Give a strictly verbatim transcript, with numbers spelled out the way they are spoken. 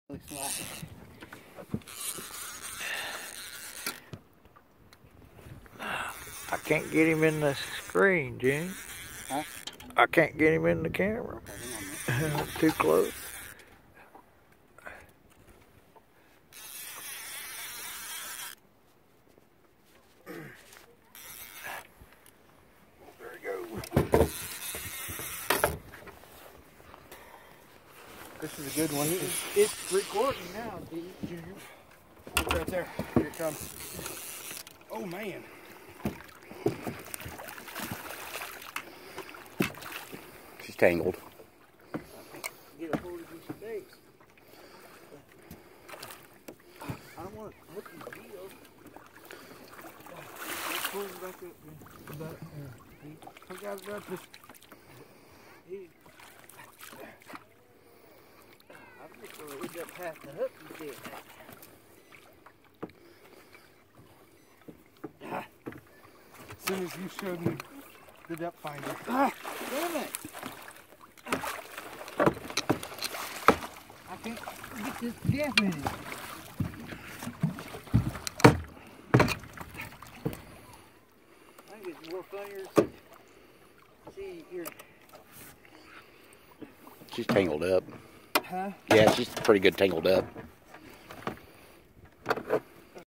Looks like. I can't get him in the screen, Jimmy. Huh? I can't get him in the camera. Too close. There we go. This is a good one. It's, it's recording now, Junior. It's right there. Here it comes. Oh man. She's tangled. Get a hold of these stakes. I don't want to hook these deals. Pull him back up. Back, uh, I got it up. This, he, I'm just going to end up having to hook these deals. As soon as you showed me the depth finder. Ah, damn it! I can't get this gap in it. I think it's more funnier to see your... She's tangled up. Huh? Yeah, she's pretty good tangled up.